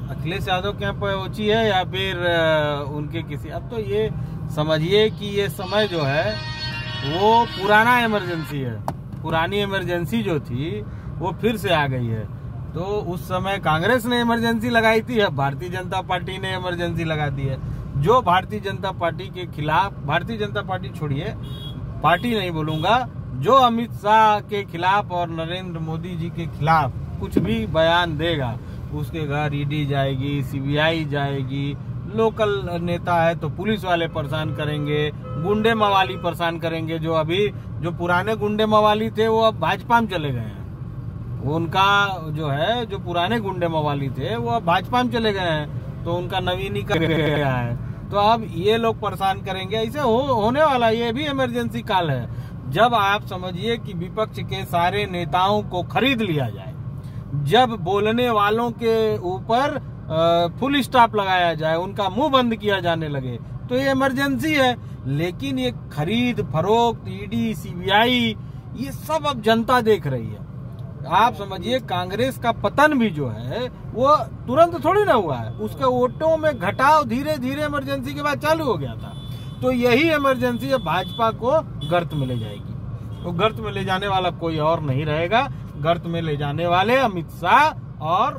Akhilesh Yadav camp ऊंची है या फिर उनके किसी, अब तो ये समझिए कि ये समय जो है वो पुराना इमरजेंसी है। पुरानी इमरजेंसी जो थी वो फिर से आ गई है। तो उस समय कांग्रेस ने इमरजेंसी लगाई थी, अब भारतीय जनता पार्टी ने इमरजेंसी लगा दी है। जो भारतीय जनता पार्टी के खिलाफ, भारतीय जनता पार्टी छोड़िए, पार्टी नहीं बोलूंगा, जो अमित शाह के खिलाफ और नरेंद्र मोदी जी के खिलाफ कुछ भी बयान देगा उसके घर ईडी जाएगी, सीबीआई जाएगी, लोकल नेता है तो पुलिस वाले परेशान करेंगे, गुंडे मवाली परेशान करेंगे। जो पुराने गुंडे मवाली थे वो अब भाजपा में चले गए हैं। उनका जो है, जो पुराने गुंडे मवाली थे वो अब भाजपा में चले गए हैं, तो उनका नवीनीकरण गया है। तो अब ये लोग परेशान करेंगे, ऐसे होने वाला। ये भी इमरजेंसी काल है। जब आप समझिए कि विपक्ष के सारे नेताओं को खरीद लिया जाए, जब बोलने वालों के ऊपर फुल स्टॉप लगाया जाए, उनका मुंह बंद किया जाने लगे, तो ये इमरजेंसी है। लेकिन ये खरीद फरोख्त, ईडी, सीबीआई, ये सब अब जनता देख रही है। आप समझिए कांग्रेस का पतन भी जो है वो तुरंत थोड़ी ना हुआ है, उसके वोटों में घटाव धीरे धीरे इमरजेंसी के बाद चालू हो गया था। तो यही इमरजेंसी अब भाजपा को गर्त में ले जाएगी। तो गर्त में ले जाने वाला कोई और नहीं रहेगा। गर्त में ले जाने वाले अमित शाह और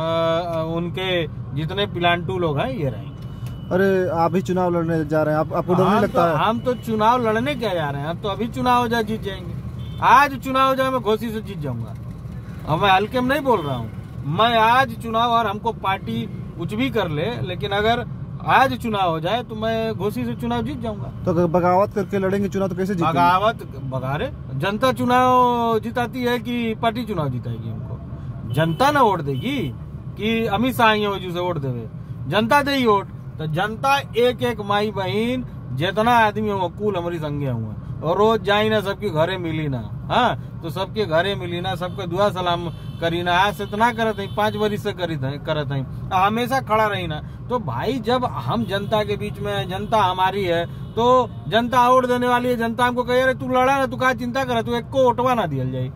उनके जितने पिलांटू लोग हैं ये रहेंगे। अरे आप भी चुनाव लड़ने जा रहे हैं, आपको डर नहीं लगता है? हम तो चुनाव लड़ने क्या जा रहे हैं, हम तो अभी चुनाव हो जाए जीत जाएंगे। आज चुनाव हो जाए मैं घोसी से जीत जाऊंगा। अब मैं हल्के में नहीं बोल रहा हूँ, मैं आज चुनाव, और हमको पार्टी कुछ भी कर ले, लेकिन अगर आज चुनाव हो जाए तो मैं घोसी से चुनाव जीत जाऊंगा। तो बगावत करके लड़ेंगे चुनाव तो कैसे जीतेंगे? बगावत बगारे जनता चुनाव जिताती है कि पार्टी चुनाव जिताएगी? हमको जनता ना वोट देगी कि अमित शाह आएंगे वजह से वोट देवे, जनता दे ही वोट। तो जनता एक एक माई बहन जितना आदमी हो कुल हमारी संगे हुआ, और रोज जाई ना सबके घरे मिली ना, हाँ तो सबके घरे मिली ना, सबके दुआ सलाम करी ना। आज से इतना करत है, 5 वर्ष से करत है, हमेशा खड़ा रही ना। तो भाई जब हम जनता के बीच में, जनता हमारी है, तो जनता वोट देने वाली है। जनता हमको कहे तू लड़ा ना, तू क्या चिंता करे, तू एक को वोटवा ना दिया जाए,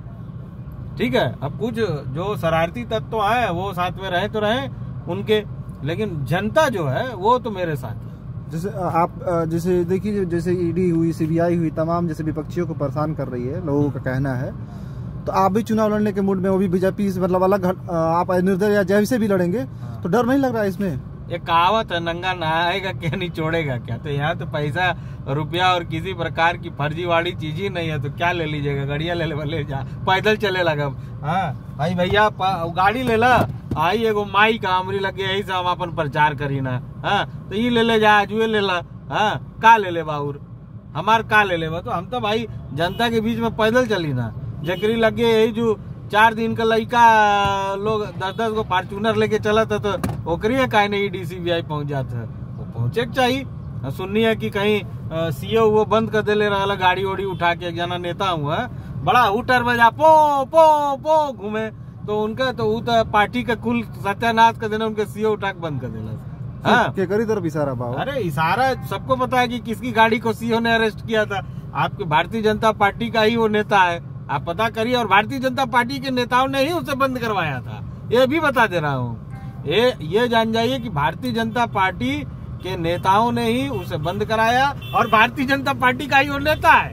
ठीक है। अब कुछ जो शरारती तत्व है वो साथ में रहे तो रहे उनके, लेकिन जनता जो है वो तो मेरे साथ है। जैसे आप जैसे देखिए, जैसे ईडी हुई, सीबीआई हुई, तमाम जैसे विपक्षियों को परेशान कर रही है, लोगों का कहना है। तो आप भी चुनाव लड़ने के मूड में, वो भी बीजेपी से मतलब अलग, आप निर्दय या जैसे भी लड़ेंगे, तो डर नहीं लग रहा है इसमें? एक कहावत है, नंगा नहाएगा क्या नहीं छोड़ेगा क्या। तो यहाँ तो पैसा रुपया और किसी प्रकार की फर्जीवाड़ी चीज ही नहीं है, तो क्या ले लीजिएगा? गाड़िया ले जा, पैदल चले लगा। हाँ भाई भैया गाड़ी ले ला, आई एगो माई का हमरी लगे, यही से हम अपन प्रचार करी ना। हाँ तो ये ले जा, जुए ले ला, हाँ का ले ले बाउर, हमार का ले ले। तो हम तो भाई जनता के बीच में पैदल चली ना, जकरी लगे यही जो 4 दिन का लड़का लोग 10-10 को फॉर्च्यूनर लेके चला था, तो ओकरी का नहीं DCBI पहुंच जाता है, वो पहुंचे चाहिए। सुननी है कि कहीं सीओ वो बंद कर दे ले रहा, गाड़ी ओड़ी उठा के, एक जना नेता हुआ बड़ा हुटर बजा पो पो पो घूमे, तो उनका तो पार्टी का कुल सत्यानाश कर देना, उनके सीओ उठा के बंद कर देना। हाँ करी तरफ इशारा भाव। अरे इशारा सबको पता है कि किसकी गाड़ी को सीओ ने अरेस्ट किया था। आपकी भारतीय जनता पार्टी का ही वो नेता है, आप पता करिए। और भारतीय जनता पार्टी के नेताओं ने ही उसे बंद करवाया था, ये भी बता दे रहा हूँ। ये जान जाइए कि भारतीय जनता पार्टी के नेताओं ने ही उसे बंद कराया, और भारतीय जनता पार्टी का ही वो नेता है।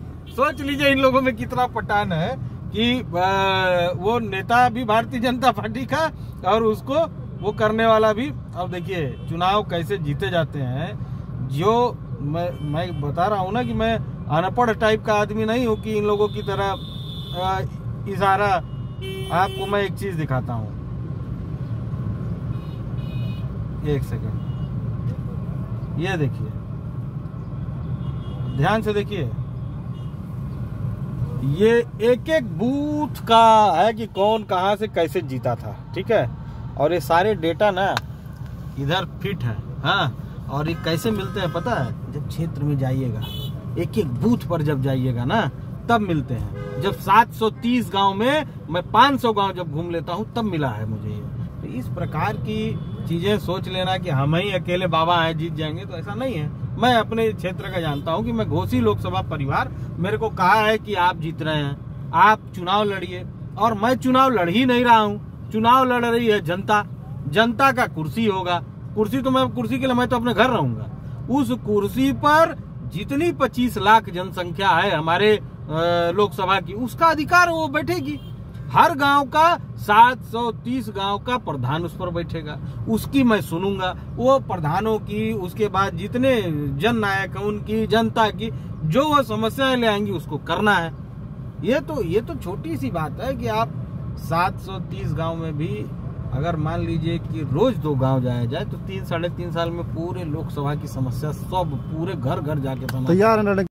सोच लीजिए इन लोगों में कितना पटान है कि वो नेता भी भारतीय जनता पार्टी का, और उसको वो करने वाला भी। अब देखिए चुनाव कैसे जीते जाते हैं। जो मैं बता रहा हूँ ना कि मैं अनपढ़ टाइप का आदमी नहीं हूँ कि इन लोगों की तरह इशारा। आपको मैं एक चीज दिखाता हूँ, एक सेकंड, ये देखिए, ध्यान से देखिए, ये एक एक बूथ का है कि कौन कहां से कैसे जीता था, ठीक है। और ये सारे डेटा ना इधर फिट है, हाँ। और ये कैसे मिलते हैं पता है? जब क्षेत्र में जाइएगा, एक एक बूथ पर जब जाइएगा ना, तब मिलते हैं। जब 730 गांव में मैं 500 गांव जब घूम लेता हूं, तब मिला है मुझे ये। तो इस प्रकार की चीजें सोच लेना कि हम ही अकेले बाबा हैं जीत जाएंगे, तो ऐसा नहीं है। मैं अपने क्षेत्र का जानता हूं कि मैं घोसी लोकसभा परिवार, मेरे को कहा है कि आप जीत रहे हैं, आप चुनाव लड़िए। और मैं चुनाव लड़ ही नहीं रहा हूं, चुनाव लड़ रही है जनता। जनता का कुर्सी होगा। कुर्सी तो मैं कुर्सी के लिए मैं तो अपने घर रहूंगा। उस कुर्सी पर जितनी 25 लाख जनसंख्या है हमारे लोकसभा की, उसका अधिकार वो बैठेगी। हर गांव का 730 गांव का प्रधान उस पर बैठेगा, उसकी मैं सुनूंगा। वो प्रधानों की, उसके बाद जितने जन नायक हैं उनकी, जनता की जो वो समस्याएं ले आएंगी उसको करना है। ये तो छोटी सी बात है कि आप 730 गांव में भी अगर मान लीजिए कि रोज 2 गांव जाया जाए तो 3 साढ़े 3 साल में पूरे लोकसभा की समस्या सब पूरे घर घर जाके तैयार है।